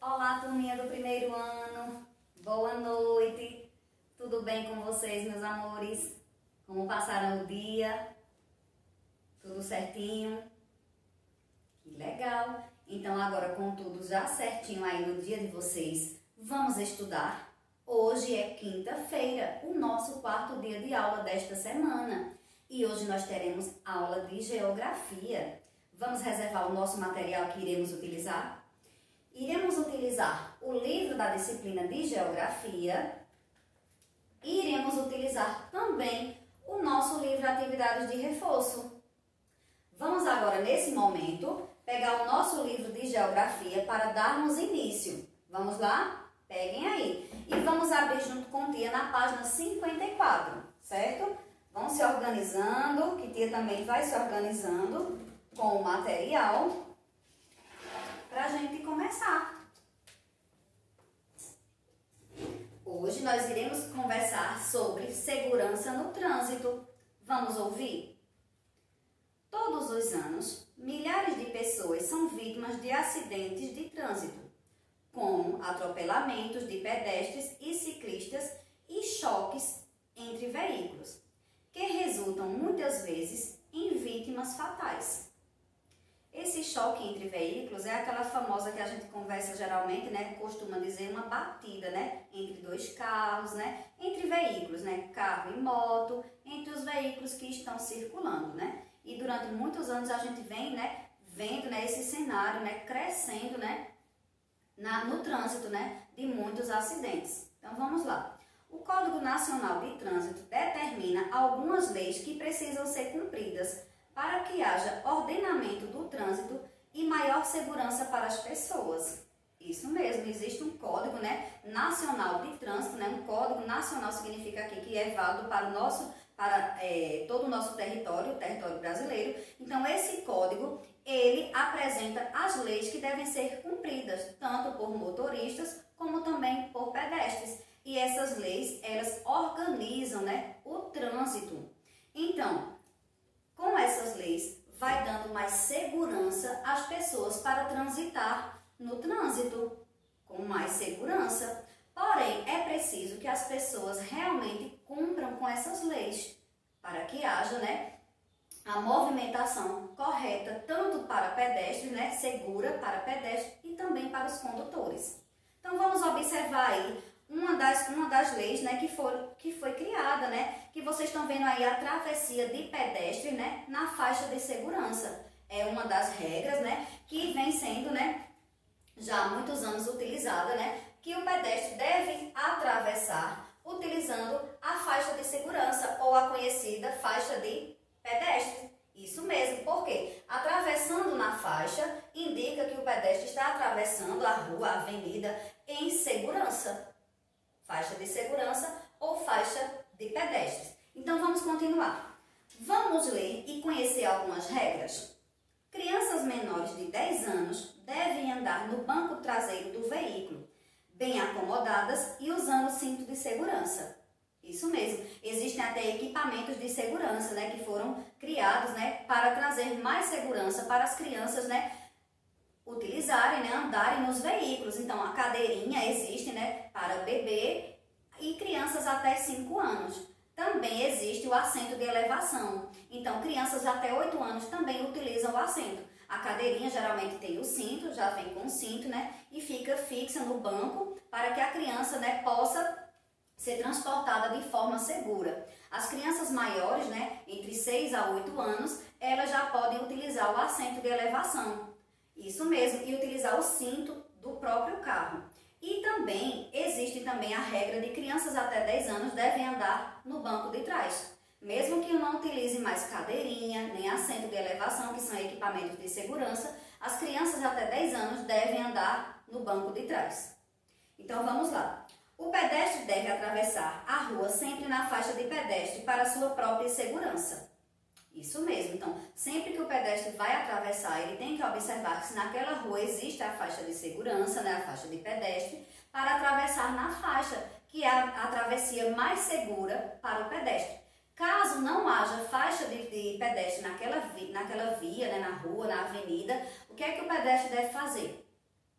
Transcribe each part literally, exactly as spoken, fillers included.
Olá, turminha do primeiro ano, boa noite, tudo bem com vocês, meus amores? Como passaram o dia? Tudo certinho? Que legal! Então agora com tudo já certinho aí no dia de vocês, vamos estudar? Hoje é quinta-feira, o nosso quarto dia de aula desta semana e hoje nós teremos aula de geografia. Vamos reservar o nosso material que iremos utilizar? Iremos utilizar o livro da disciplina de Geografia e iremos utilizar também o nosso livro de atividades de reforço. Vamos agora, nesse momento, pegar o nosso livro de Geografia para darmos início. Vamos lá? Peguem aí. E vamos abrir junto com Tia na página cinquenta e quatro, certo? Vão se organizando, que Tia também vai se organizando com o material para a gente começar. Hoje nós iremos conversar sobre segurança no trânsito. Vamos ouvir? Todos os anos, milhares de pessoas são vítimas de acidentes de trânsito, como atropelamentos de pedestres e ciclistas e choques entre veículos, que resultam muitas vezes em vítimas fatais. Esse choque entre veículos é aquela famosa que a gente conversa geralmente, né, costuma dizer uma batida, né, entre dois carros, né, entre veículos, né, carro e moto, entre os veículos que estão circulando, né. E durante muitos anos a gente vem, né, vendo, né, esse cenário, né, crescendo, né, na, no trânsito, né, de muitos acidentes. Então vamos lá. O Código Nacional de Trânsito determina algumas leis que precisam ser cumpridas para que haja ordenamento do trânsito e maior segurança para as pessoas. Isso mesmo, existe um código, né, nacional de trânsito, né, um código nacional significa aqui que é válido para, o nosso, para é, todo o nosso território, o território brasileiro. Então, esse código, ele apresenta as leis que devem ser cumpridas, tanto por motoristas como também por pedestres. E essas leis, elas organizam, né, o trânsito. Então, com essas leis, vai dando mais segurança às pessoas para transitar no trânsito, com mais segurança. Porém, é preciso que as pessoas realmente cumpram com essas leis, para que haja, né, a movimentação correta, tanto para pedestres, né, segura para pedestres e também para os condutores. Então, vamos observar aí Uma das, uma das leis, né, que, for, que foi criada, né, que vocês estão vendo aí a travessia de pedestre, né, na faixa de segurança. É uma das regras, né, que vem sendo, né, já há muitos anos utilizada, né, que o pedestre deve atravessar utilizando a faixa de segurança ou a conhecida faixa de pedestre. Isso mesmo, porque atravessando na faixa indica que o pedestre está atravessando a rua, a avenida em segurança. Faixa de segurança ou faixa de pedestres. Então, vamos continuar. Vamos ler e conhecer algumas regras. Crianças menores de dez anos devem andar no banco traseiro do veículo, bem acomodadas e usando cinto de segurança. Isso mesmo. Existem até equipamentos de segurança, né, que foram criados, né, para trazer mais segurança para as crianças, né, utilizarem, né, andarem nos veículos. Então, a cadeirinha existe, né, para bebê e crianças até cinco anos. Também existe o assento de elevação. Então, crianças até oito anos também utilizam o assento. A cadeirinha geralmente tem o cinto, já vem com o cinto, né, e fica fixa no banco para que a criança, né, possa ser transportada de forma segura. As crianças maiores, né, entre seis a oito anos, elas já podem utilizar o assento de elevação. Isso mesmo, e utilizar o cinto do próprio carro. E também, existe também a regra de crianças até dez anos devem andar no banco de trás. Mesmo que não utilize mais cadeirinha, nem assento de elevação, que são equipamentos de segurança, as crianças até dez anos devem andar no banco de trás. Então vamos lá. O pedestre deve atravessar a rua sempre na faixa de pedestre para sua própria segurança. Isso mesmo, então, sempre que o pedestre vai atravessar, ele tem que observar se naquela rua existe a faixa de segurança, né, a faixa de pedestre, para atravessar na faixa, que é a, a travessia mais segura para o pedestre. Caso não haja faixa de, de pedestre naquela, vi, naquela via, né, na rua, na avenida, o que é que o pedestre deve fazer?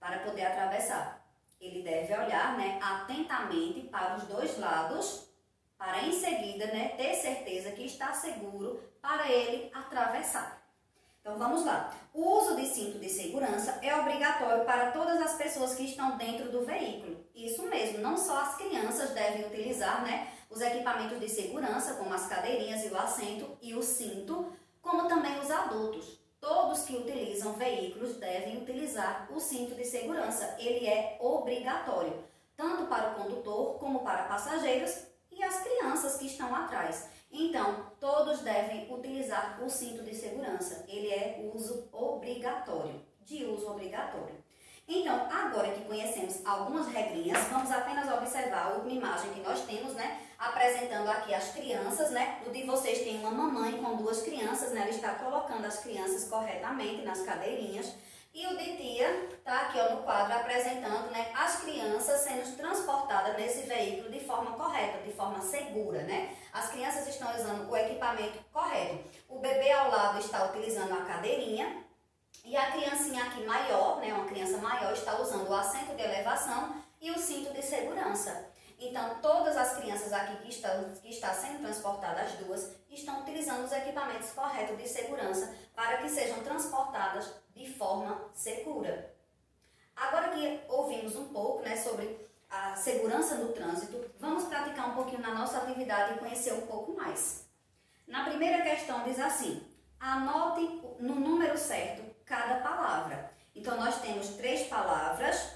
para poder atravessar. Ele deve olhar, né, atentamente para os dois lados, para em seguida, né, ter certeza que está seguro para ele atravessar. Então vamos lá. O uso de cinto de segurança é obrigatório para todas as pessoas que estão dentro do veículo. Isso mesmo, não só as crianças devem utilizar, né, os equipamentos de segurança, como as cadeirinhas e o assento e o cinto, como também os adultos. Todos que utilizam veículos devem utilizar o cinto de segurança. Ele é obrigatório, tanto para o condutor como para passageiros e as crianças que estão atrás. Então, todos devem utilizar o cinto de segurança. Ele é uso obrigatório, de uso obrigatório. Então, agora que conhecemos algumas regrinhas, vamos apenas observar a última imagem que nós temos, né? Apresentando aqui as crianças, né? O de vocês tem uma mamãe com duas crianças, né? Ela está colocando as crianças corretamente nas cadeirinhas. E o de tia está aqui, ó, no quadro apresentando, né, as crianças sendo transportadas nesse veículo de forma correta, de forma segura, né? As crianças estão usando o equipamento correto. O bebê ao lado está utilizando a cadeirinha e a criancinha aqui maior, né, uma criança maior, está usando o assento de elevação e o cinto de segurança. Então, todas as crianças aqui que estão, que está sendo transportadas, as duas, estão utilizando os equipamentos corretos de segurança para que sejam transportadas de forma segura. Agora que ouvimos um pouco, né, sobre a segurança no trânsito, vamos praticar um pouquinho na nossa atividade e conhecer um pouco mais. Na primeira questão diz assim, anote no número certo cada palavra. Então, nós temos três palavras,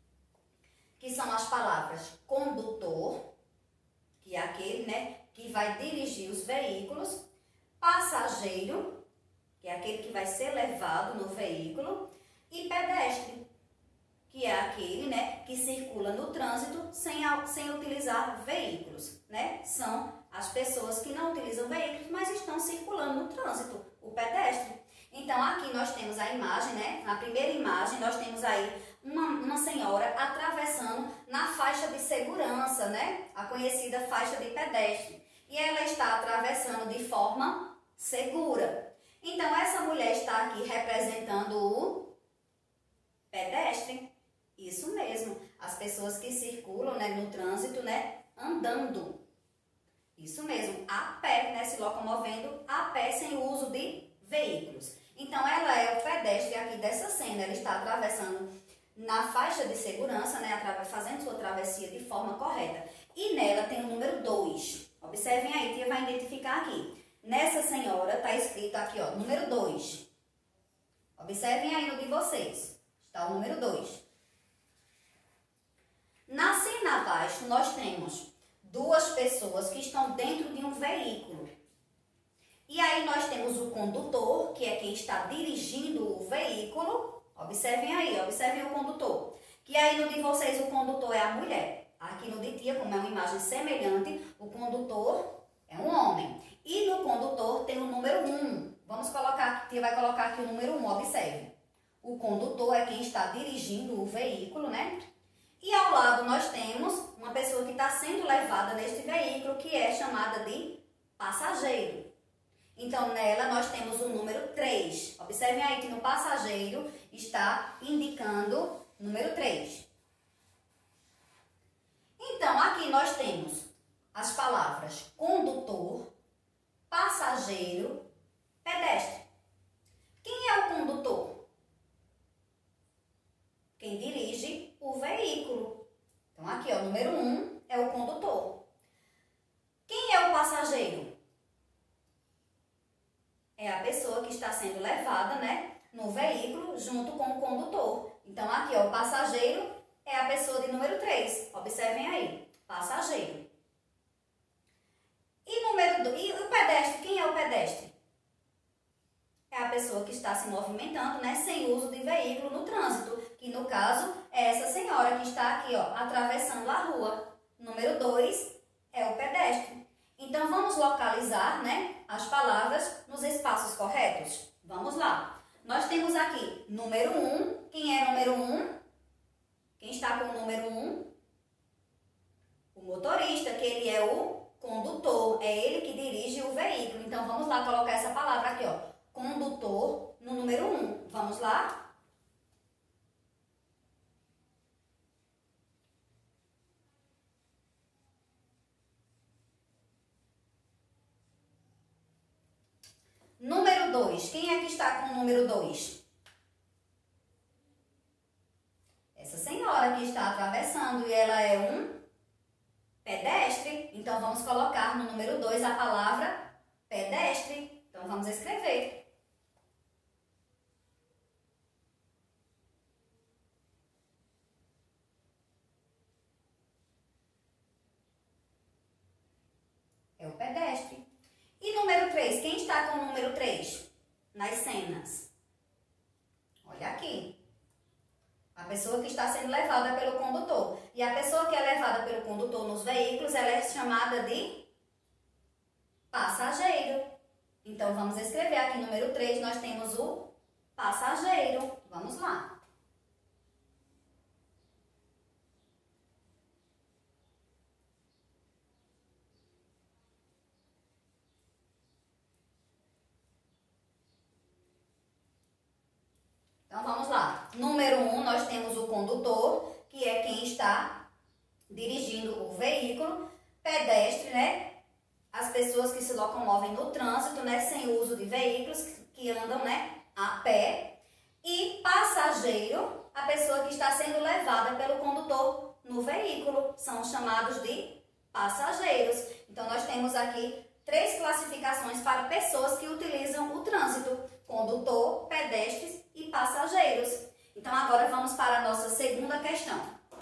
que são as palavras condutor, que é aquele, né, que vai dirigir os veículos, passageiro, que é aquele que vai ser levado no veículo, e pedestre, que é aquele, né, que circula no trânsito sem, sem utilizar veículos, né? São as pessoas que não utilizam veículos, mas estão circulando no trânsito, o pedestre. Então, aqui nós temos a imagem, né? Na primeira imagem, nós temos aí uma, uma senhora atravessando na faixa de segurança, né? A conhecida faixa de pedestre. E ela está atravessando de forma segura. Então, essa mulher está aqui representando o pedestre. Isso mesmo. As pessoas que circulam, né, no trânsito, né? Andando. Isso mesmo. A pé, né? Se locomovendo a pé sem o uso de veículos. Então, ela é o pedestre aqui dessa cena. Ela está atravessando na faixa de segurança, né, fazendo sua travessia de forma correta. E nela tem o número dois. Observem aí, tia vai identificar aqui. Nessa senhora está escrito aqui, ó, número dois. Observem aí no de vocês. Está o número dois. Na cena abaixo, nós temos duas pessoas que estão dentro de um veículo. E aí nós temos o condutor, que é quem está dirigindo o veículo. Observem aí, observem o condutor. Que aí no de vocês o condutor é a mulher. Aqui no de tia, como é uma imagem semelhante, o condutor é um homem. E no condutor tem o número um. Vamos colocar, tia vai colocar aqui o número um, observe. O condutor é quem está dirigindo o veículo, né? E ao lado nós temos uma pessoa que está sendo levada neste veículo, que é chamada de passageiro. Então, nela nós temos o número três. Observem aí que no passageiro está indicando o número três. Então, aqui nós temos as palavras condutor, passageiro, pedestre. Quem é o condutor? Quem dirige o veículo. Então, aqui, ó, o número um é o condutor. Quem é o passageiro? É a pessoa que está sendo levada, né, no veículo junto com o condutor. Então, aqui, ó, o passageiro é a pessoa de número três. Observem aí, passageiro. E, número dois, e o pedestre, quem é o pedestre? É a pessoa que está se movimentando, né, sem uso de veículo no trânsito. Que, no caso, é essa senhora que está aqui, ó, atravessando a rua. Número dois é o pedestre. Então, vamos localizar, né, as palavras nos espaços corretos? Vamos lá. Nós temos aqui número um. Quem é número um? Quem está com o número um? O motorista, que ele é o condutor. É ele que dirige o veículo. Então, vamos lá colocar essa palavra aqui, ó. Condutor no número um. Vamos lá? dois. Quem é que está com o número dois? Essa senhora que está atravessando e ela é um pedestre. Então, vamos colocar no número dois a palavra pedestre. Então, vamos escrever. É o pedestre. E número três, quem está com o número três nas cenas? Olha aqui. A pessoa que está sendo levada pelo condutor. E a pessoa que é levada pelo condutor nos veículos, ela é chamada de passageiro. Então, vamos escrever aqui número três, nós temos o passageiro. Vamos lá. Então, vamos lá. Número um, nós temos o condutor, que é quem está dirigindo o veículo. Pedestre, né? As pessoas que se locomovem no trânsito, né? Sem uso de veículos, que andam, né? A pé. E passageiro, a pessoa que está sendo levada pelo condutor no veículo. São chamados de passageiros. Então, nós temos aqui três classificações para pessoas que utilizam o trânsito: condutor, pedestres e passageiros. Então, agora vamos para a nossa segunda questão.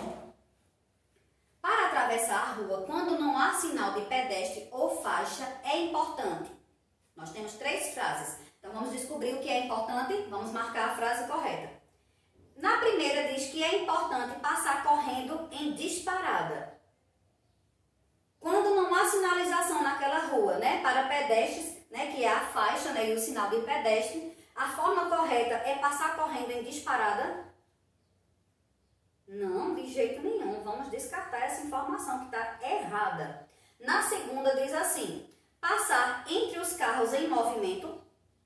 Para atravessar a rua, quando não há sinal de pedestre ou faixa, é importante. Nós temos três frases. Então, vamos descobrir o que é importante. Vamos marcar a frase correta. Na primeira, diz que é importante passar correndo em disparada. Quando não há sinalização naquela rua, né, para pedestres, né, que é a faixa, né, e o sinal de pedestre, a forma correta é passar correndo em disparada? Não, de jeito nenhum. Vamos descartar essa informação que está errada. Na segunda diz assim: passar entre os carros em movimento?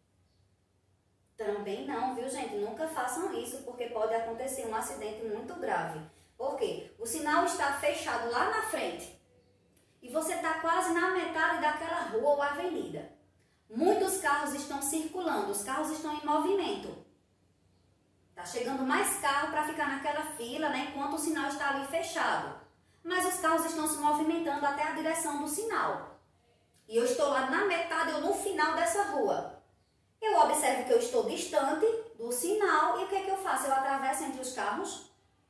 Também não, viu, gente? Nunca façam isso, porque pode acontecer um acidente muito grave. Por quê? O sinal está fechado lá na frente e você está quase na metade daquela rua ou avenida. Muitos carros estão circulando, os carros estão em movimento. Está chegando mais carro para ficar naquela fila, né, enquanto o sinal está ali fechado. Mas os carros estão se movimentando até a direção do sinal. E eu estou lá na metade ou no final dessa rua. Eu observo que eu estou distante do sinal e o que é que eu faço? Eu atravesso entre os carros?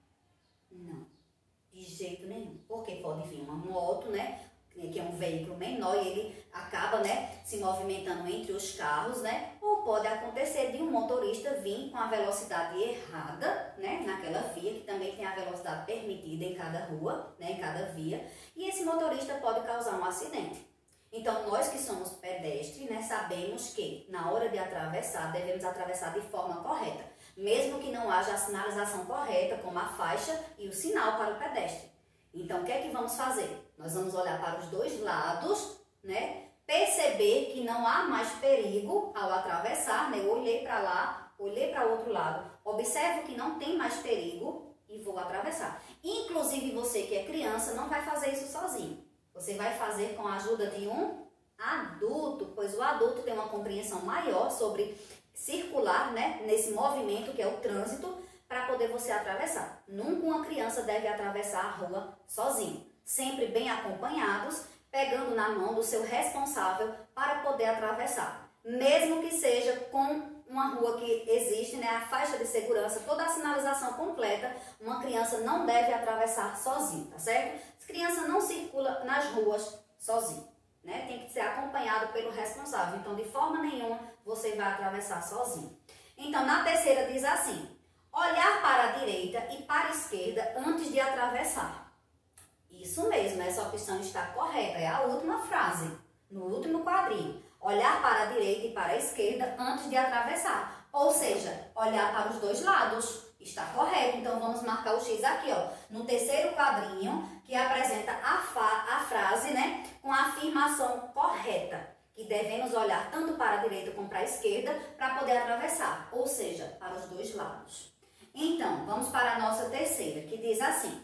Não, de jeito nenhum. Porque pode vir uma moto, né, que é um veículo menor e ele acaba, né, se movimentando entre os carros, né? Ou pode acontecer de um motorista vir com a velocidade errada, né, naquela via, que também tem a velocidade permitida em cada rua, né, em cada via, e esse motorista pode causar um acidente. Então, nós que somos pedestres, né, sabemos que na hora de atravessar, devemos atravessar de forma correta, mesmo que não haja a sinalização correta, como a faixa e o sinal para o pedestre. Então, o que é que vamos fazer? Nós vamos olhar para os dois lados, né? Perceber que não há mais perigo ao atravessar, né? Eu olhei para lá, olhei para o outro lado, observo que não tem mais perigo e vou atravessar. Inclusive, você que é criança não vai fazer isso sozinho. Você vai fazer com a ajuda de um adulto, pois o adulto tem uma compreensão maior sobre circular, né? Nesse movimento que é o trânsito, para poder você atravessar. Nunca uma criança deve atravessar a rua sozinho. Sempre bem acompanhados, pegando na mão do seu responsável para poder atravessar. Mesmo que seja com uma rua que existe, né, a faixa de segurança, toda a sinalização completa, uma criança não deve atravessar sozinho, tá certo? As crianças não circulam nas ruas sozinho, né? Tem que ser acompanhado pelo responsável. Então, de forma nenhuma, você vai atravessar sozinho. Então, na terceira diz assim: olhar para a direita e para a esquerda antes de atravessar. Isso mesmo, essa opção está correta. É a última frase, no último quadrinho. Olhar para a direita e para a esquerda antes de atravessar. Ou seja, olhar para os dois lados. Está correto. Então, vamos marcar o X aqui, ó, no terceiro quadrinho, que apresenta a, fa a frase, né, com a afirmação correta. Que devemos olhar tanto para a direita como para a esquerda para poder atravessar. Ou seja, para os dois lados. Então, vamos para a nossa terceira, que diz assim: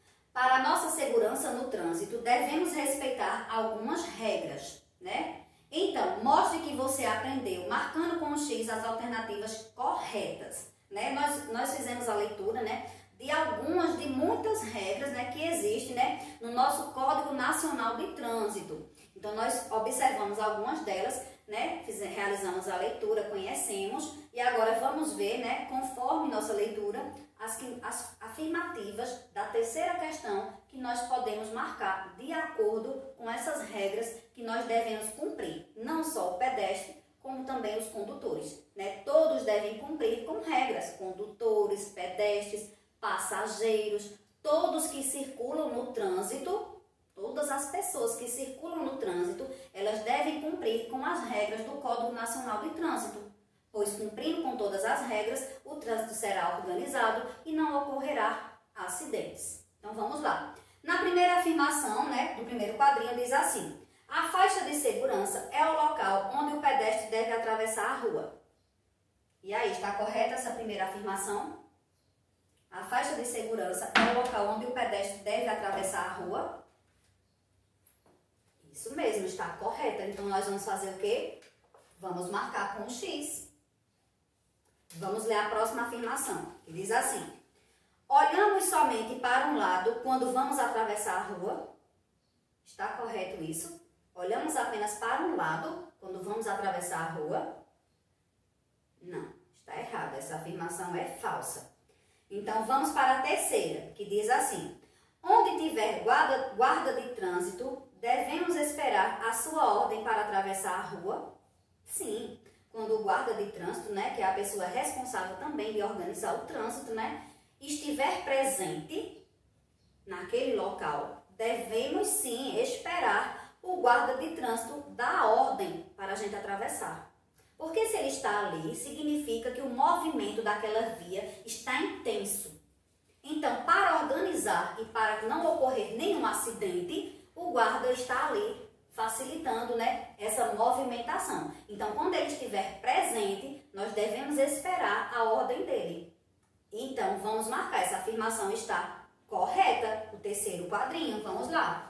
para a nossa segurança no trânsito, devemos respeitar algumas regras, né? Então, mostre que você aprendeu, marcando com o X as alternativas corretas. Né? Nós, nós fizemos a leitura, né, de algumas, de muitas regras, né, que existem, né, no nosso Código Nacional de Trânsito. Então, nós observamos algumas delas, né, fiz, realizamos a leitura, conhecemos, e agora vamos ver, né, conforme nossa leitura, as, as afirmativas da terceira questão que nós podemos marcar de acordo com essas regras que nós devemos cumprir. Não só o pedestre, como também os condutores. Né? Todos devem cumprir com regras, condutores, pedestres, passageiros, todos que circulam no trânsito, todas as pessoas que circulam no trânsito, elas devem cumprir com as regras do Código Nacional de Trânsito, pois cumprindo com todas as regras, o trânsito será organizado e não ocorrerá acidentes. Então vamos lá. Na primeira afirmação, né, do primeiro quadrinho, diz assim: a faixa de segurança é o local onde o pedestre deve atravessar a rua. E aí, está correta essa primeira afirmação? A faixa de segurança é o local onde o pedestre deve atravessar a rua? Isso mesmo, está correta. Então, nós vamos fazer o quê? Vamos marcar com o X. Vamos ler a próxima afirmação, que diz assim: olhamos somente para um lado quando vamos atravessar a rua? Está correto isso? Olhamos apenas para um lado quando vamos atravessar a rua? Não, está errado. Essa afirmação é falsa. Então, vamos para a terceira, que diz assim: onde tiver guarda, guarda de trânsito, devemos esperar a sua ordem para atravessar a rua? Sim, quando o guarda de trânsito, né, que é a pessoa responsável também de organizar o trânsito, né, estiver presente naquele local, devemos sim esperar o guarda de trânsito dar ordem para a gente atravessar. Porque se ele está ali, significa que o movimento daquela via está intenso. Então, para organizar e para não ocorrer nenhum acidente, o guarda está ali facilitando, né, essa movimentação. Então, quando ele estiver presente, nós devemos esperar a ordem dele. Então, vamos marcar. Essa afirmação está correta. O terceiro quadrinho, vamos lá.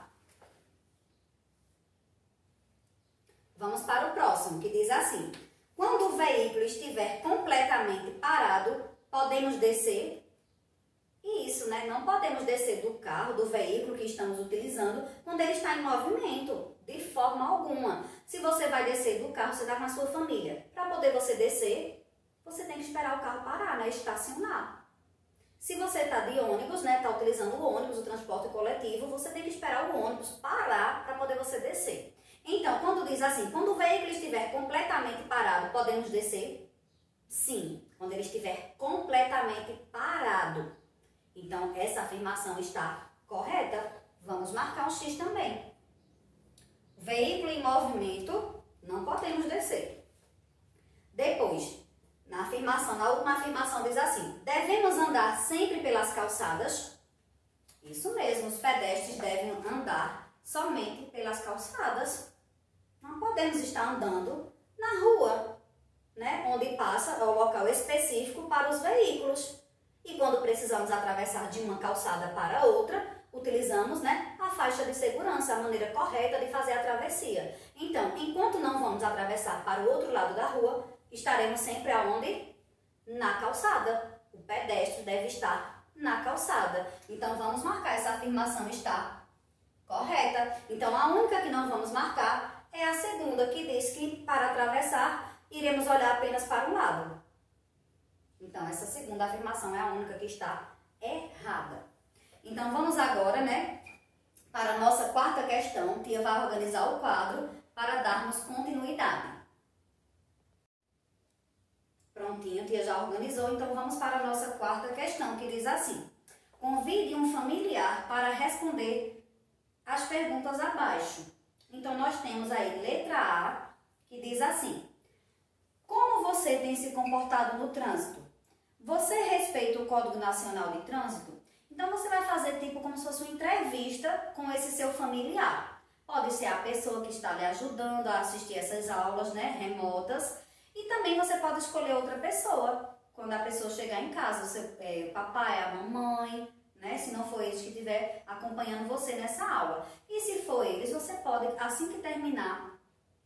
Vamos para o próximo, que diz assim: quando o veículo estiver completamente parado, podemos descer? Isso, né? Não podemos descer do carro, do veículo que estamos utilizando, quando ele está em movimento, de forma alguma. Se você vai descer do carro, você está com a sua família. Para poder você descer, você tem que esperar o carro parar, né? Estacionar. Se você está de ônibus, né? Está utilizando o ônibus, o transporte coletivo, você tem que esperar o ônibus parar para poder você descer. Então, quando diz assim, quando o veículo estiver completamente parado, podemos descer? Sim, quando ele estiver completamente parado. Então, essa afirmação está correta. Vamos marcar um X também. Veículo em movimento, não podemos descer. Depois, na afirmação, na última afirmação diz assim: devemos andar sempre pelas calçadas? Isso mesmo, os pedestres devem andar somente pelas calçadas. Não podemos estar andando na rua, né, onde passa o local específico para os veículos. E quando precisamos atravessar de uma calçada para outra, utilizamos, né, a faixa de segurança, a maneira correta de fazer a travessia. Então, enquanto não vamos atravessar para o outro lado da rua, estaremos sempre aonde? Na calçada. O pedestre deve estar na calçada. Então, vamos marcar. Essa afirmação está correta. Então, a única que não vamos marcar é a segunda, que diz que para atravessar, iremos olhar apenas para um lado. Então, essa segunda afirmação é a única que está errada. Então, vamos agora, né, para a nossa quarta questão. Tia vai organizar o quadro para darmos continuidade. Prontinho, tia já organizou. Então, vamos para a nossa quarta questão, que diz assim: convide um familiar para responder as perguntas abaixo. Então, nós temos aí letra A, que diz assim: como você tem se comportado no trânsito? Você respeita o Código Nacional de Trânsito? Então, você vai fazer tipo como se fosse uma entrevista com esse seu familiar. Pode ser a pessoa que está lhe ajudando a assistir essas aulas, né, remotas. E também você pode escolher outra pessoa, quando a pessoa chegar em casa, o seu é, papai, a mamãe, né, se não for eles que estiver acompanhando você nessa aula. E se for eles, você pode, assim que terminar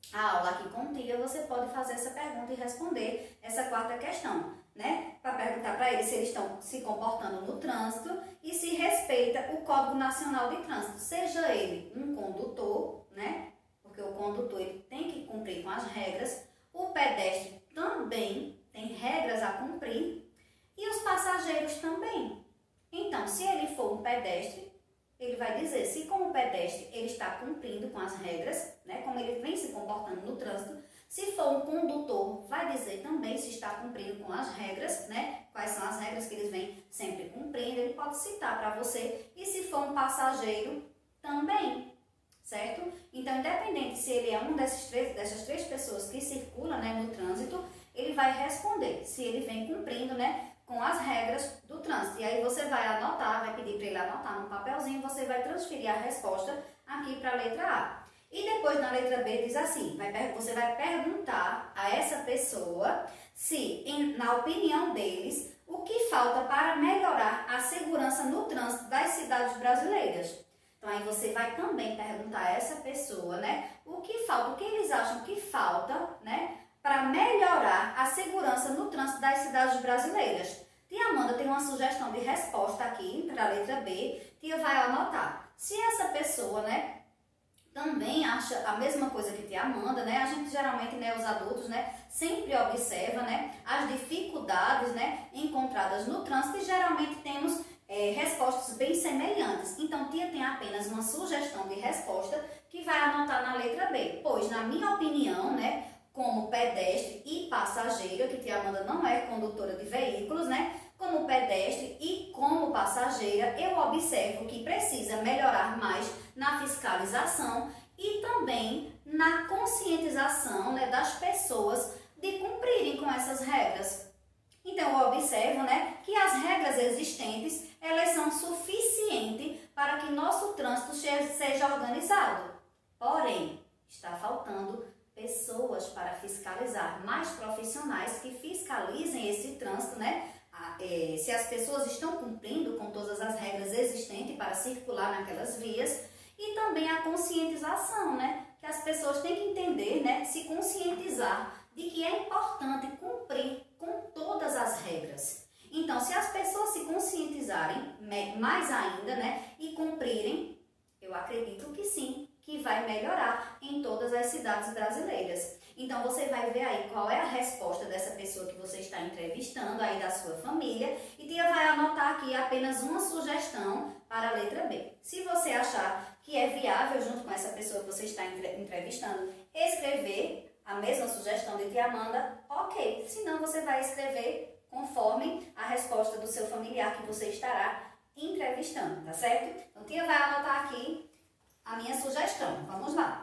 a aula aqui com tia, você pode fazer essa pergunta e responder essa quarta questão, né? Para perguntar para eles se eles estão se comportando no trânsito e se respeita o Código Nacional de Trânsito, seja ele um condutor, né? Porque o condutor ele tem que cumprir com as regras, o pedestre também tem regras a cumprir e os passageiros também. Então, se ele for um pedestre, ele vai dizer se como pedestre ele está cumprindo com as regras, né, como ele vem se comportando no trânsito. Se for um condutor, vai dizer também se está cumprindo com as regras, né, quais são as regras que eles vêm sempre cumprindo, ele pode citar para você. E se for um passageiro, também, certo? Então, independente se ele é um desses três, dessas três pessoas que circulam, né, no trânsito, ele vai responder se ele vem cumprindo, né, com as regras do trânsito. E aí você vai anotar, vai pedir para ele anotar no papelzinho, você vai transferir a resposta aqui para a letra A. E depois na letra B diz assim, vai, você vai perguntar a essa pessoa se, em, na opinião deles, o que falta para melhorar a segurança no trânsito das cidades brasileiras. Então aí você vai também perguntar a essa pessoa, né, o que falta, o que eles acham que falta, né, para melhorar a segurança no trânsito das cidades brasileiras. Tia Amanda tem uma sugestão de resposta aqui para a letra B. Tia vai anotar. Se essa pessoa, né, também acha a mesma coisa que tia Amanda, né, a gente geralmente, né, os adultos, né, sempre observa, né, as dificuldades, né, encontradas no trânsito e geralmente temos é, respostas bem semelhantes. Então, tia tem apenas uma sugestão de resposta que vai anotar na letra B. Pois, na minha opinião, né, como pedestre e passageira, que tia Amanda não é condutora de veículos, né? Como pedestre e como passageira, eu observo que precisa melhorar mais na fiscalização e também na conscientização, né, das pessoas de cumprirem com essas regras. Então, eu observo, né, que as regras existentes, elas são suficientes para que nosso trânsito seja organizado. Porém, está faltando pessoas para fiscalizar, mais profissionais que fiscalizem esse trânsito, né? É, se as pessoas estão cumprindo com todas as regras existentes para circular naquelas vias e também a conscientização, né? Que as pessoas têm que entender, né? Se conscientizar de que é importante cumprir com todas as regras. Então, se as pessoas se conscientizarem mais ainda, né? E cumprirem, eu acredito que sim, que vai melhorar em todas as cidades brasileiras. Então, você vai ver aí qual é a resposta dessa pessoa que você está entrevistando, aí da sua família, e tia vai anotar aqui apenas uma sugestão para a letra B. Se você achar que é viável, junto com essa pessoa que você está entrevistando, escrever a mesma sugestão de tia Amanda, ok. Senão, você vai escrever conforme a resposta do seu familiar que você estará entrevistando, tá certo? Então, tia vai anotar aqui a minha sugestão. Vamos lá.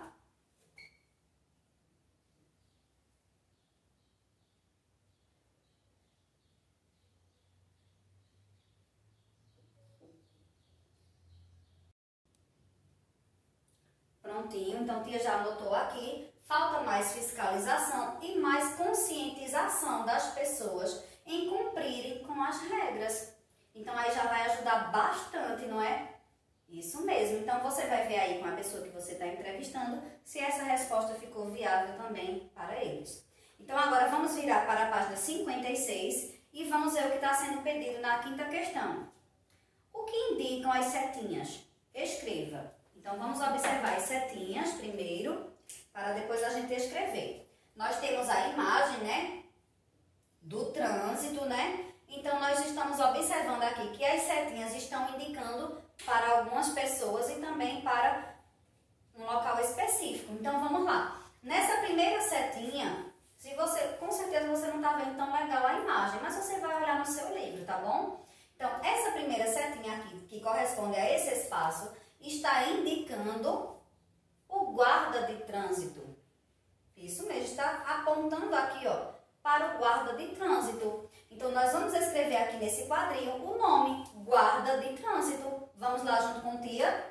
Prontinho, então tia já anotou aqui. Falta mais fiscalização e mais conscientização das pessoas em cumprirem com as regras. Então aí já vai ajudar bastante, não é? Isso mesmo. Então você vai ver aí com a pessoa que você está entrevistando se essa resposta ficou viável também para eles. Então agora vamos virar para a página cinquenta e seis e vamos ver o que está sendo pedido na quinta questão. O que indicam as setinhas? Escreva. Então vamos observar as setinhas primeiro, para depois a gente escrever. Nós temos a imagem, né, do trânsito, né? Então nós estamos observando aqui que as setinhas estão indicando para algumas pessoas e também para um local específico. Então vamos lá. Nessa primeira setinha, se você, com certeza você não está vendo tão legal a imagem, mas você vai olhar no seu livro, tá bom? Então essa primeira setinha aqui, que corresponde a esse espaço, está indicando o guarda de trânsito. Isso mesmo, está apontando aqui, ó, para o guarda de trânsito. Então, nós vamos escrever aqui nesse quadrinho o nome, guarda de trânsito. Vamos lá junto com tia?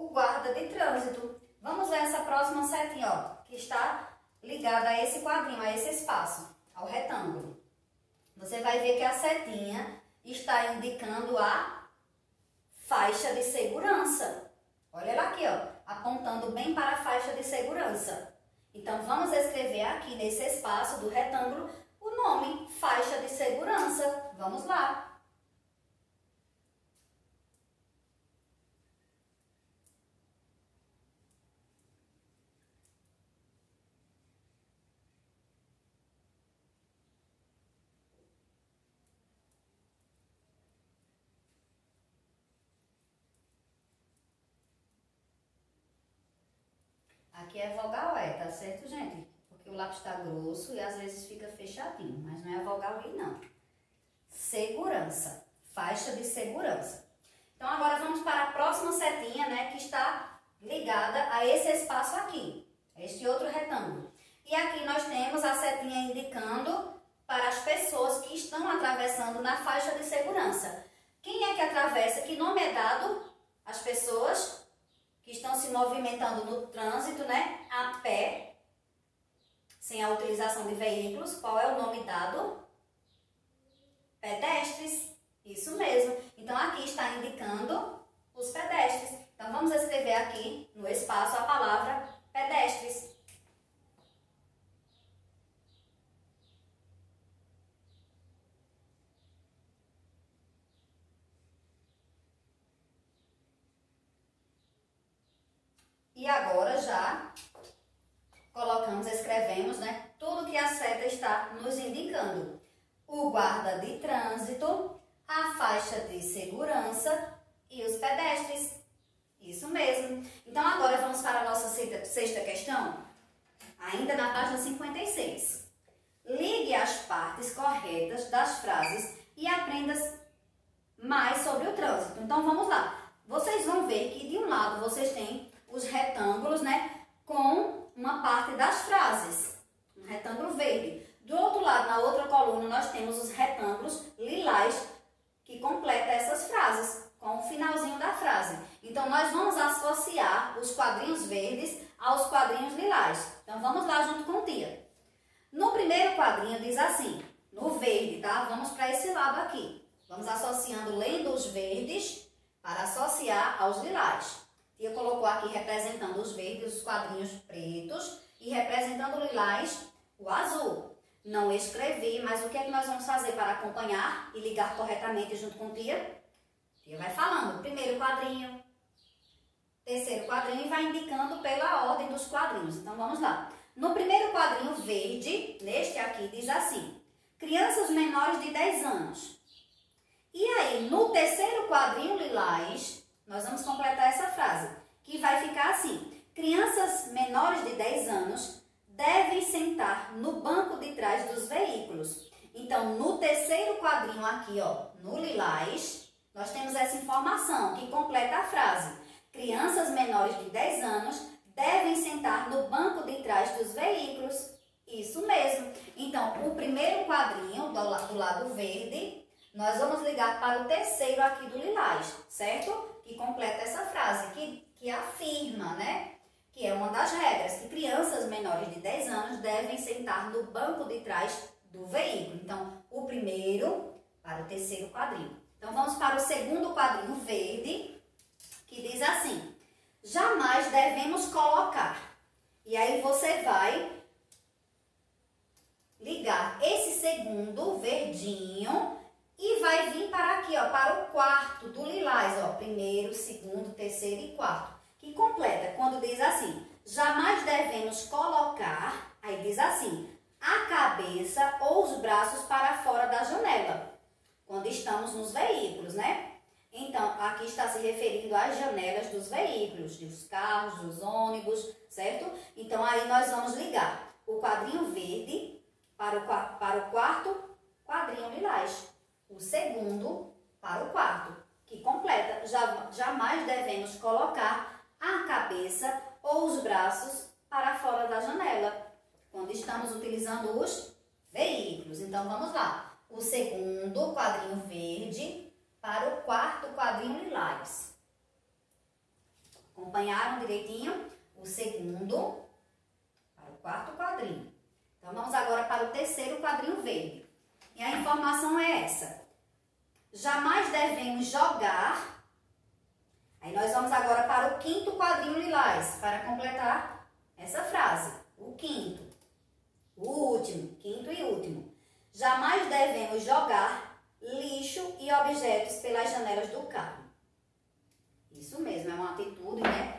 o guarda de trânsito. Vamos ver essa próxima setinha, ó, que está ligada a esse quadrinho, a esse espaço, ao retângulo. Você vai ver que a setinha está indicando a faixa de segurança. Olha ela aqui, ó, apontando bem para a faixa de segurança. Então, vamos escrever aqui nesse espaço do retângulo o nome faixa de segurança. Vamos lá. Aqui é vogal E, tá certo, gente? Porque o lápis tá grosso e às vezes fica fechadinho, mas não é a vogal I, não. Segurança, faixa de segurança. Então, agora vamos para a próxima setinha, né, que está ligada a esse espaço aqui, este outro retângulo. E aqui nós temos a setinha indicando para as pessoas que estão atravessando na faixa de segurança. Quem é que atravessa? Que nome é dado às pessoas que estão se movimentando no trânsito, né, a pé, sem a utilização de veículos? Qual é o nome dado? Pedestres. Isso mesmo. Então, aqui está indicando os pedestres. Então, vamos escrever aqui no espaço a palavra pedestres. E agora já colocamos, escrevemos, né, tudo que a seta está nos indicando. O guarda de trânsito, a faixa de segurança e os pedestres. Isso mesmo. Então, agora vamos para a nossa sexta questão, ainda na página cinquenta e seis. Ligue as partes corretas das frases e aprenda mais sobre o trânsito. Então, vamos lá. Vocês vão ver que de um lado vocês têm os retângulos, né, com uma parte das frases, um retângulo verde. Do outro lado, na outra coluna, nós temos os retângulos lilás que completa essas frases, com o finalzinho da frase. Então, nós vamos associar os quadrinhos verdes aos quadrinhos lilás. Então, vamos lá junto com o tia. No primeiro quadrinho diz assim, no verde, tá? Vamos para esse lado aqui. Vamos associando, lendo os verdes para associar aos lilás. Tia colocou aqui representando os verdes, os quadrinhos pretos, e representando o lilás, o azul. Não escrevi, mas o que é que nós vamos fazer para acompanhar e ligar corretamente junto com tia? Tia vai falando, primeiro quadrinho, terceiro quadrinho, e vai indicando pela ordem dos quadrinhos. Então, vamos lá. No primeiro quadrinho verde, neste aqui, diz assim, crianças menores de dez anos. E aí, no terceiro quadrinho lilás, nós vamos completar essa frase, que vai ficar assim, crianças menores de dez anos devem sentar no banco de trás dos veículos. Então, no terceiro quadrinho aqui, ó, no lilás, nós temos essa informação que completa a frase. Crianças menores de dez anos devem sentar no banco de trás dos veículos. Isso mesmo. Então, o primeiro quadrinho, do, do lado verde, nós vamos ligar para o terceiro aqui do lilás, certo? Que completa essa frase, que, que afirma, né? Que é uma das regras, que crianças menores de dez anos devem sentar no banco de trás do veículo. Então, o primeiro para o terceiro quadrinho. Então, vamos para o segundo quadrinho verde, que diz assim, jamais devemos colocar. E aí, você vai ligar esse segundo verdinho e vai vir para aqui, ó, para o quarto do lilás, ó, primeiro, segundo, terceiro e quarto. Que completa, quando diz assim, jamais devemos colocar, aí diz assim, a cabeça ou os braços para fora da janela, quando estamos nos veículos, né? Então, aqui está se referindo às janelas dos veículos, dos carros, dos ônibus, certo? Então, aí nós vamos ligar o quadrinho verde para o, para o quarto quadrinho lilás, o segundo para o quarto, que completa, já, jamais devemos colocar a cabeça ou os braços para fora da janela, quando estamos utilizando os veículos. Então, vamos lá. O segundo quadrinho verde para o quarto quadrinho lilás. Acompanharam direitinho? O segundo para o quarto quadrinho. Então, vamos agora para o terceiro quadrinho verde. E a informação é essa. Jamais devemos jogar. Aí nós vamos agora para o quinto quadrinho lilás, para completar essa frase. O quinto. O último, quinto e último. Jamais devemos jogar lixo e objetos pelas janelas do carro. Isso mesmo, é uma atitude, né,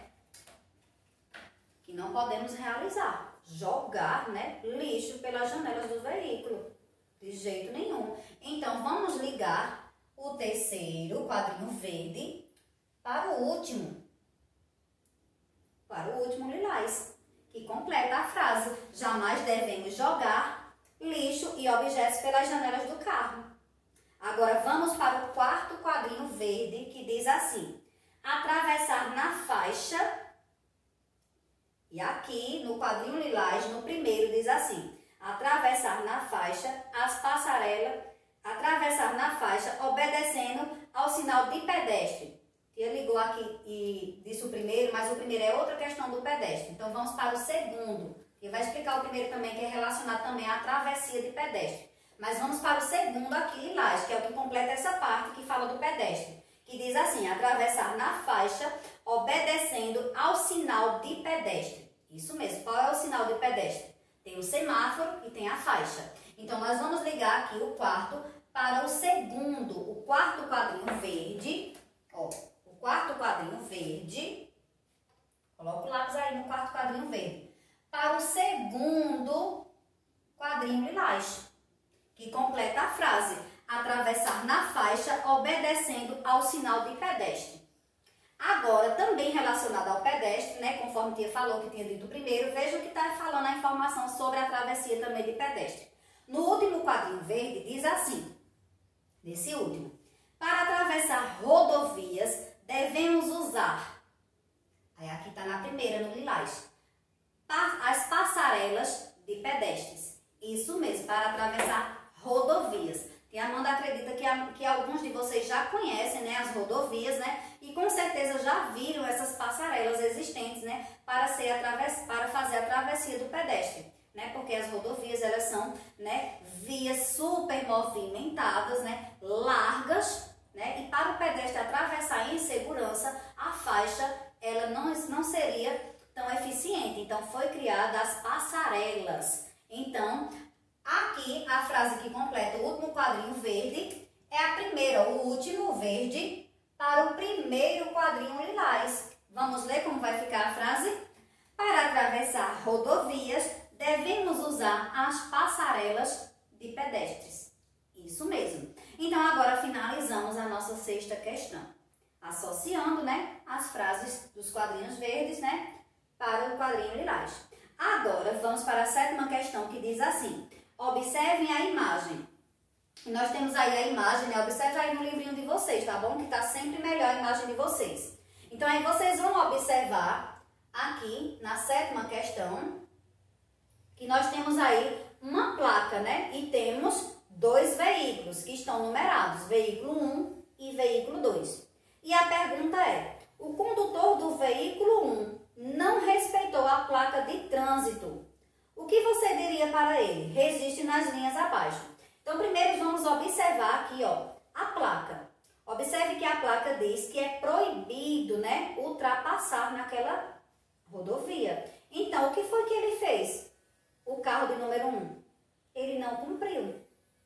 que não podemos realizar. Jogar, né, lixo pelas janelas do veículo. De jeito nenhum. Então, vamos ligar o terceiro quadrinho verde para o último. Para o último lilás, que completa a frase. Jamais devemos jogar lixo e objetos pelas janelas do carro. Agora, vamos para o quarto quadrinho verde, que diz assim. Atravessar na faixa. E aqui, no quadrinho lilás, no primeiro, diz assim. Atravessar na faixa as passarelas, atravessar na faixa obedecendo ao sinal de pedestre. Ele ligou aqui e disse o primeiro, mas o primeiro é outra questão do pedestre. Então, vamos para o segundo, que vai explicar o primeiro também, que é relacionado também à travessia de pedestre. Mas vamos para o segundo aqui, lilás, que é o que completa essa parte que fala do pedestre. Que diz assim, atravessar na faixa obedecendo ao sinal de pedestre. Isso mesmo, qual é o sinal de pedestre? Tem o semáforo e tem a faixa. Então, nós vamos ligar aqui o quarto para o segundo, o quarto quadrinho verde. Ó, o quarto quadrinho verde. Coloca o lápis aí no quarto quadrinho verde. Para o segundo quadrinho lilás, que completa a frase. Atravessar na faixa obedecendo ao sinal de pedestre. Agora, também relacionado ao pedestre, né, conforme tia falou que tinha dito primeiro, veja o que está falando a informação sobre a travessia também de pedestre. No último quadrinho verde, diz assim, nesse último, para atravessar rodovias, devemos usar, aí aqui está na primeira, no lilás, as passarelas de pedestres. Isso mesmo, para atravessar rodovias. E a Amanda acredita que, a, que alguns de vocês já conhecem, né, as rodovias, né, e com certeza já viram essas passarelas existentes, né, para, ser atravess, para fazer a travessia do pedestre, né, porque as rodovias, elas são, né, vias super movimentadas, né, largas, né, e para o pedestre atravessar em segurança, a faixa, ela não, não seria tão eficiente, então foi criada as passarelas. Então, aqui, a frase que completa o último quadrinho verde é a primeira, o último verde, para o primeiro quadrinho lilás. Vamos ler como vai ficar a frase? Para atravessar rodovias, devemos usar as passarelas de pedestres. Isso mesmo. Então, agora finalizamos a nossa sexta questão. Associando, né, as frases dos quadrinhos verdes, né, para o quadrinho lilás. Agora, vamos para a sétima questão, que diz assim. Observem a imagem. E nós temos aí a imagem, né? Observe aí no livrinho de vocês, tá bom? Que está sempre melhor a imagem de vocês. Então, aí vocês vão observar aqui na sétima questão que nós temos aí uma placa, né? E temos dois veículos que estão numerados, veículo um e veículo dois. E a pergunta é, o condutor do veículo um não respeitou a placa de trânsito. O que você diria para ele? Registre nas linhas abaixo. Então, primeiro vamos observar aqui, ó, a placa. Observe que a placa diz que é proibido, né, ultrapassar naquela rodovia. Então, o que foi que ele fez? O carro de número um, ele não cumpriu.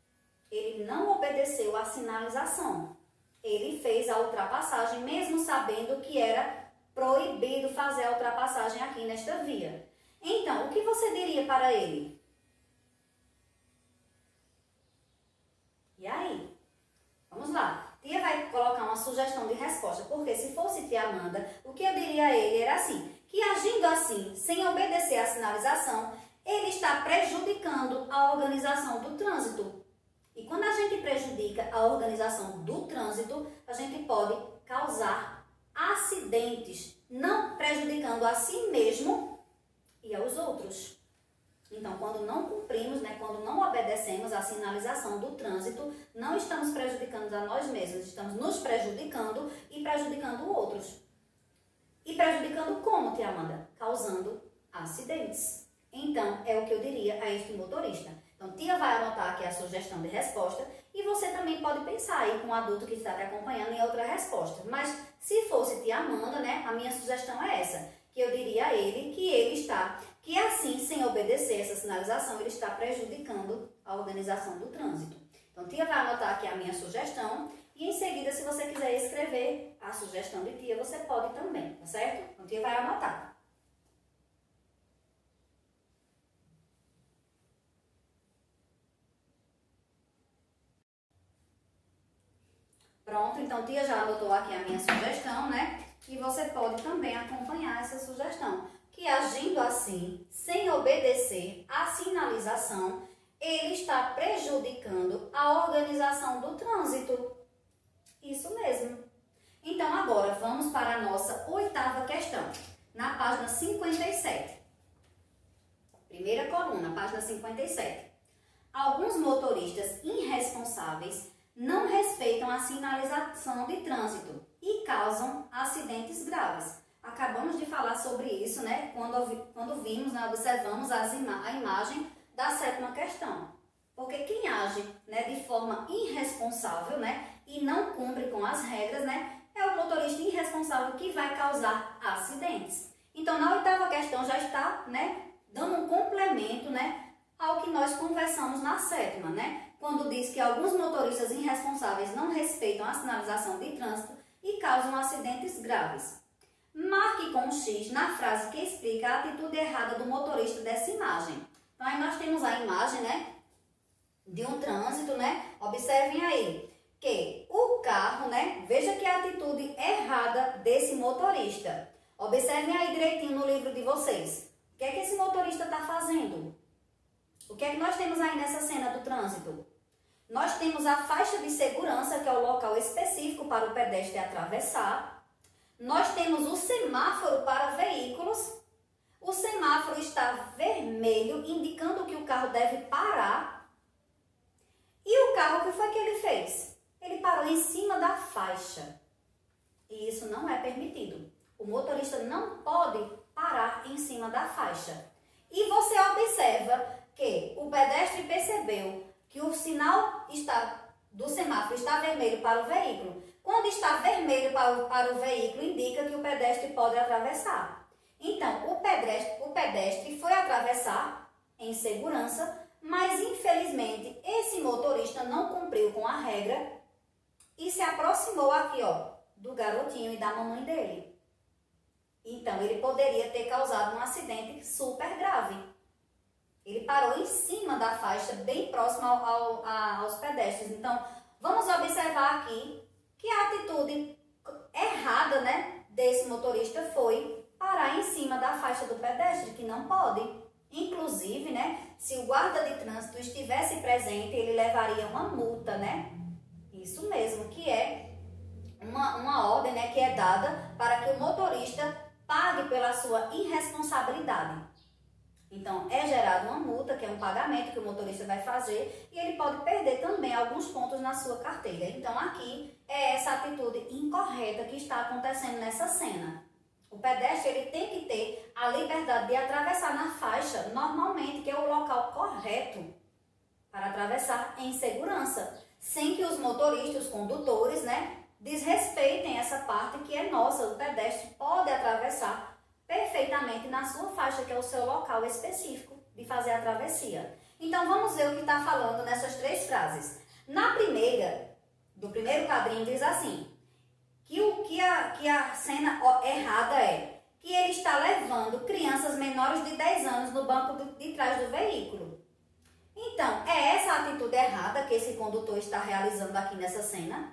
Ele não obedeceu à sinalização. Ele fez a ultrapassagem, mesmo sabendo que era proibido fazer a ultrapassagem aqui nesta via. Então, o que você diria para ele? E aí? Vamos lá. Tia vai colocar uma sugestão de resposta, porque se fosse tia Amanda, o que eu diria a ele era assim, que agindo assim, sem obedecer à sinalização, ele está prejudicando a organização do trânsito. E quando a gente prejudica a organização do trânsito, a gente pode causar acidentes, não prejudicando a si mesmo e aos outros. Então, quando não cumprimos, né, quando não obedecemos à sinalização do trânsito, não estamos prejudicando a nós mesmos, estamos nos prejudicando e prejudicando outros. E prejudicando como, tia Amanda? Causando acidentes. Então, é o que eu diria a este motorista. Então, tia vai anotar aqui a sugestão de resposta e você também pode pensar aí com o adulto que está te acompanhando em outra resposta. Mas, se fosse tia Amanda, né, a minha sugestão é essa, que eu diria a ele que ele está, que assim, sem obedecer essa sinalização, ele está prejudicando a organização do trânsito. Então, tia vai anotar aqui a minha sugestão e em seguida, se você quiser escrever a sugestão de tia, você pode também, tá certo? Então, tia vai anotar. Pronto, então tia já anotou aqui a minha sugestão, né? E você pode também acompanhar essa sugestão. Que agindo assim, sem obedecer à sinalização, ele está prejudicando a organização do trânsito. Isso mesmo. Então agora vamos para a nossa oitava questão, na página cinquenta e sete. Primeira coluna, página cinquenta e sete. Alguns motoristas irresponsáveis não respeitam a sinalização de trânsito e causam acidentes graves. Acabamos de falar sobre isso, né? Quando, quando vimos, né, observamos as ima a imagem da sétima questão. Porque quem age, né, de forma irresponsável, né, e não cumpre com as regras, né, é o motorista irresponsável que vai causar acidentes. Então, na oitava questão já está, né, dando um complemento, né, ao que nós conversamos na sétima, né? Quando diz que alguns motoristas irresponsáveis não respeitam a sinalização de trânsito e causam acidentes graves. Marque com um X na frase que explica a atitude errada do motorista dessa imagem. Então, aí nós temos a imagem, né, de um trânsito, né? Observem aí que o carro, né, veja que a atitude errada desse motorista. Observem aí direitinho no livro de vocês. O que é que esse motorista está fazendo? O que é que nós temos aí nessa cena do trânsito? Nós temos a faixa de segurança, que é o local específico para o pedestre atravessar. Nós temos o semáforo para veículos. O semáforo está vermelho, indicando que o carro deve parar. E o carro, o que foi que ele fez? Ele parou em cima da faixa. E isso não é permitido. O motorista não pode parar em cima da faixa. E você observa que o pedestre percebeu que o sinal está, do semáforo está vermelho para o veículo. Quando está vermelho para o, para o veículo, indica que o pedestre pode atravessar. Então, o pedestre, o pedestre foi atravessar em segurança, mas infelizmente esse motorista não cumpriu com a regra e se aproximou aqui, ó, do garotinho e da mamãe dele. Então, ele poderia ter causado um acidente super grave. Ele parou em cima da faixa, bem próximo ao, ao, a, aos pedestres. Então, vamos observar aqui que a atitude errada, né, desse motorista foi parar em cima da faixa do pedestre, que não pode. Inclusive, né, se o guarda de trânsito estivesse presente, ele levaria uma multa, né? Isso mesmo, que é uma, uma ordem, né, que é dada para que o motorista pague pela sua irresponsabilidade. Então, é gerada uma multa, que é um pagamento que o motorista vai fazer, e ele pode perder também alguns pontos na sua carteira. Então, aqui é essa atitude incorreta que está acontecendo nessa cena. O pedestre ele tem que ter a liberdade de atravessar na faixa, normalmente, que é o local correto para atravessar em segurança, sem que os motoristas, os condutores, né, desrespeitem essa parte que é nossa. O pedestre pode atravessar perfeitamente na sua faixa, que é o seu local específico de fazer a travessia. Então, vamos ver o que está falando nessas três frases. Na primeira, do primeiro quadrinho, diz assim, que, o, que, a, que a cena errada é que ele está levando crianças menores de dez anos no banco de, de trás do veículo. Então, é essa a atitude errada que esse condutor está realizando aqui nessa cena?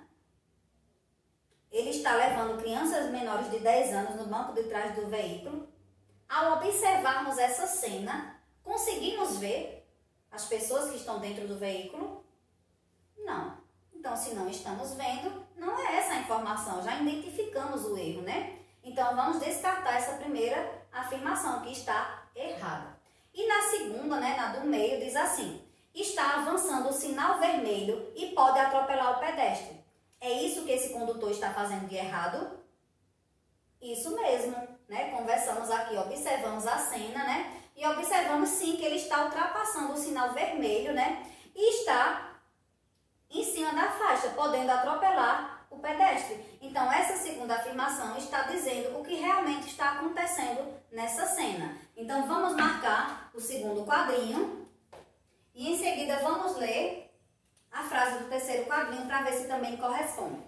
Ele está levando crianças menores de dez anos no banco de trás do veículo. Ao observarmos essa cena, conseguimos ver as pessoas que estão dentro do veículo? Não. Então, se não estamos vendo, não é essa a informação. Já identificamos o erro, né? Então, vamos descartar essa primeira afirmação que está errada. E na segunda, né, na do meio, diz assim, está avançando o sinal vermelho e pode atropelar o pedestre. É isso que esse condutor está fazendo de errado? Isso mesmo, né? Conversamos aqui, observamos a cena, né? E observamos sim que ele está ultrapassando o sinal vermelho, né? E está em cima da faixa, podendo atropelar o pedestre. Então, essa segunda afirmação está dizendo o que realmente está acontecendo nessa cena. Então, vamos marcar o segundo quadrinho e em seguida vamos ler a frase do terceiro quadrinho para ver se também corresponde.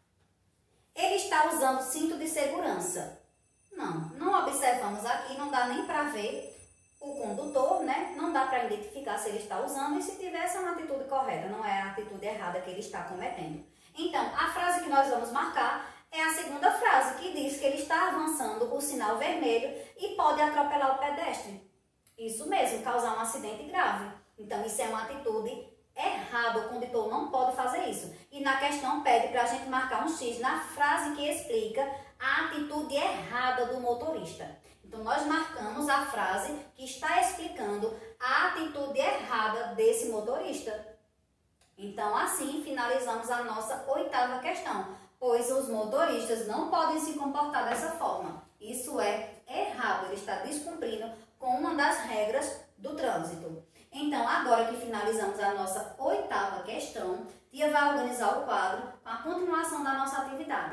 Ele está usando cinto de segurança. Não, não observamos aqui, não dá nem para ver o condutor, né? Não dá para identificar se ele está usando e se tiver essa é uma atitude correta, não é a atitude errada que ele está cometendo. Então, a frase que nós vamos marcar é a segunda frase, que diz que ele está avançando o sinal vermelho e pode atropelar o pedestre. Isso mesmo, causar um acidente grave. Então, isso é uma atitude errado, o condutor não pode fazer isso. E na questão pede para a gente marcar um X na frase que explica a atitude errada do motorista. Então, nós marcamos a frase que está explicando a atitude errada desse motorista. Então, assim, finalizamos a nossa oitava questão, pois os motoristas não podem se comportar dessa forma. Isso é errado, ele está descumprindo com uma das regras do trânsito. Então, agora que finalizamos a nossa oitava questão, Tia vai organizar o quadro com a continuação da nossa atividade.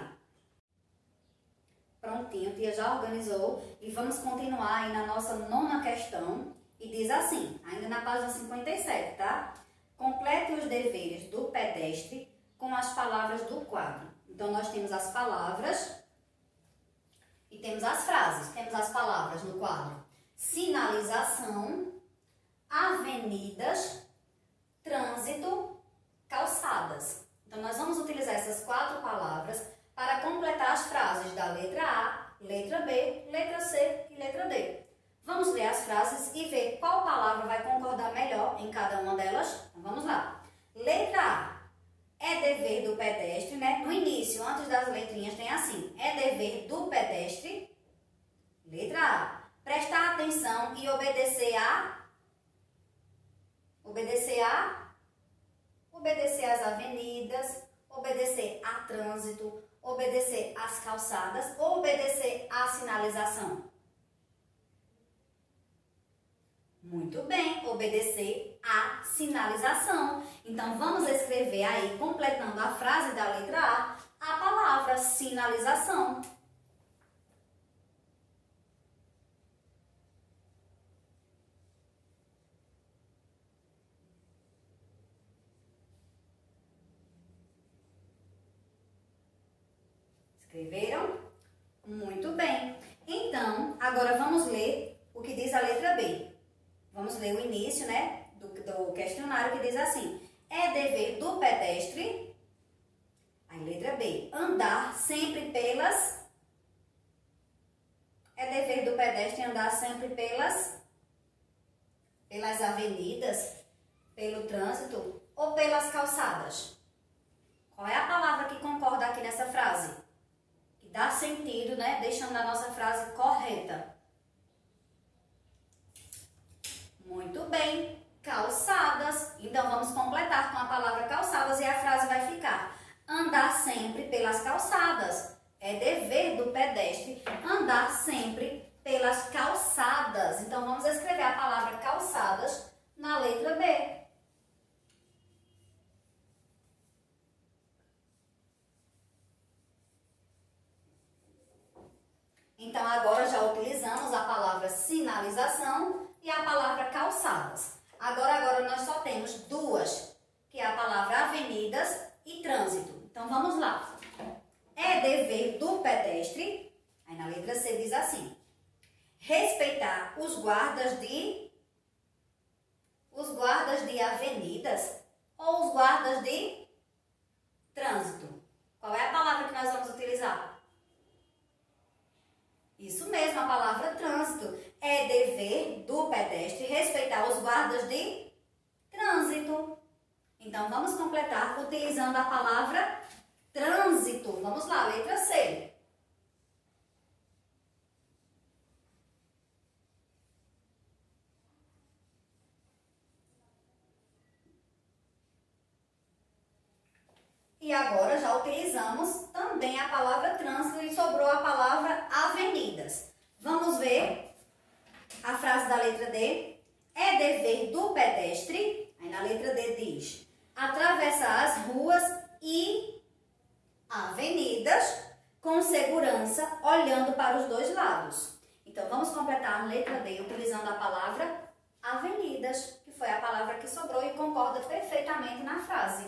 Prontinho, Tia já organizou e vamos continuar aí na nossa nona questão. E diz assim, ainda na página cinquenta e sete, tá? Complete os deveres do pedestre com as palavras do quadro. Então, nós temos as palavras e temos as frases. Temos as palavras no quadro: sinalização, avenidas, trânsito, calçadas. Então, nós vamos utilizar essas quatro palavras para completar as frases da letra A, letra B, letra C e letra D. Vamos ler as frases e ver qual palavra vai concordar melhor em cada uma delas. Então, vamos lá. Letra A. É dever do pedestre, né? No início, antes das letrinhas, tem assim. É dever do pedestre. Letra A. Prestar atenção e obedecer a... Obedecer a... Obedecer às avenidas, obedecer a trânsito, obedecer às calçadas ou obedecer à sinalização. Muito bem, obedecer à sinalização. Então, vamos escrever aí, completando a frase da letra A, a palavra sinalização. Escreveram? Muito bem. Então, agora vamos ler o que diz a letra B. Vamos ler o início, né, do, do questionário, que diz assim: é dever do pedestre, aí letra B, andar sempre pelas... É dever do pedestre andar sempre pelas... Pelas avenidas, pelo trânsito ou pelas calçadas? Qual é a palavra que concorda aqui nessa frase? Que dá sentido, né, deixando a nossa frase correta. Muito bem, calçadas. Então, vamos completar com a palavra calçadas e a frase vai ficar: andar sempre pelas calçadas. É dever do pedestre andar sempre pelas calçadas. Então, vamos escrever a palavra calçadas na letra B. Então, agora já utilizamos a palavra sinalização e a palavra calçadas. Agora, agora nós só temos duas, que é a palavra avenidas e trânsito. Então, vamos lá. É dever do pedestre, aí na letra C diz assim: respeitar os guardas de... Os guardas de avenidas ou os guardas de trânsito. Qual é a palavra que nós vamos utilizar? Isso mesmo, a palavra trânsito. É dever do pedestre respeitar os guardas de trânsito. Então, vamos completar utilizando a palavra trânsito. Vamos lá, letra C. E agora já utilizamos também a palavra trânsito e sobrou a palavra avenidas. Vamos ver a frase da letra D. É dever do pedestre, aí na letra D diz, atravessar as ruas e avenidas com segurança, olhando para os dois lados. Então, vamos completar a letra D utilizando a palavra avenidas, que foi a palavra que sobrou e concorda perfeitamente na frase.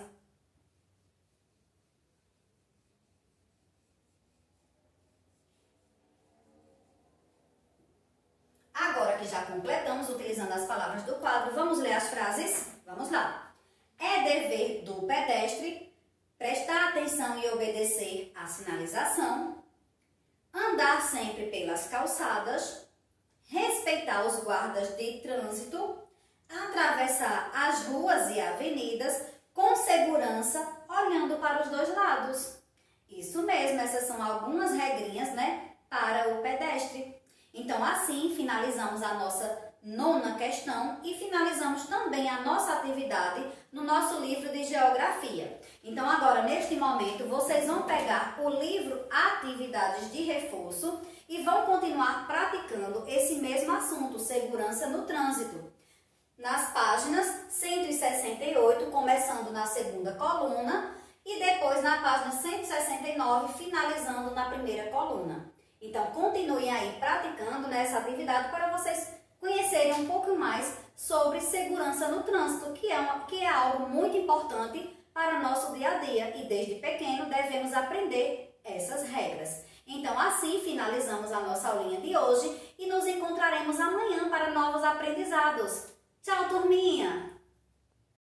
Agora que já completamos utilizando as palavras do quadro, vamos ler as frases? Vamos lá. É dever do pedestre prestar atenção e obedecer à sinalização, andar sempre pelas calçadas, respeitar os guardas de trânsito, atravessar as ruas e avenidas com segurança, olhando para os dois lados. Isso mesmo, essas são algumas regrinhas, né, para o pedestre. Então, assim, finalizamos a nossa nona questão e finalizamos também a nossa atividade no nosso livro de Geografia. Então, agora, neste momento, vocês vão pegar o livro Atividades de Reforço e vão continuar praticando esse mesmo assunto, segurança no trânsito. Nas páginas cento e sessenta e oito, começando na segunda coluna, e depois na página cento e sessenta e nove, finalizando na primeira coluna. Então, continuem aí praticando nessa atividade para vocês conhecerem um pouco mais sobre segurança no trânsito, que é, uma, que é algo muito importante para o nosso dia a dia e desde pequeno devemos aprender essas regras. Então, assim finalizamos a nossa aulinha de hoje e nos encontraremos amanhã para novos aprendizados. Tchau, turminha!